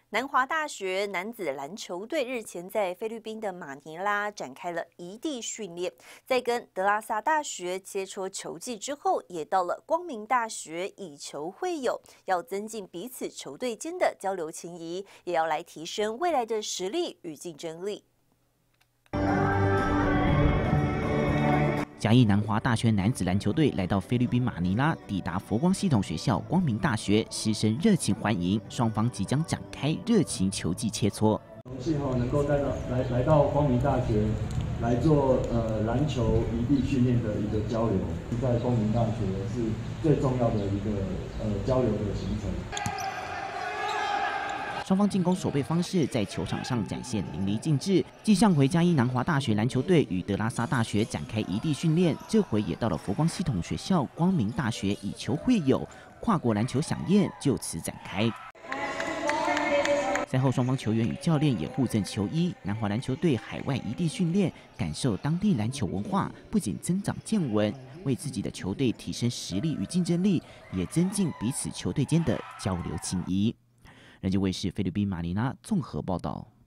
南华大学男子篮球队日前在菲律宾的马尼拉展开了移地训练，在跟德拉萨大学切磋球技之后，也到了光明大学以球会友，要增进彼此球队间的交流情谊，也要来提升未来的实力与竞争力。 嘉义南华大学男子篮球队来到菲律宾马尼拉，抵达佛光系统学校光明大学，师生热情欢迎，双方即将展开热情球技切磋。 荣幸能够来到光明大学来做篮球移地训练的一个交流，在光明大学是最重要的一个交流的行程。 双方进攻守备方式在球场上展现淋漓尽致。继上回嘉义南华大学篮球队与德拉萨大学展开移地训练，这回也到了佛光系统学校光明大学以球会友，跨国篮球飨宴就此展开。赛后，双方球员与教练也互赠球衣。南华篮球队海外移地训练，感受当地篮球文化，不仅增长见闻，为自己的球队提升实力与竞争力，也增进彼此球队间的交流情谊。人间卫视菲律宾马尼拉综合报道。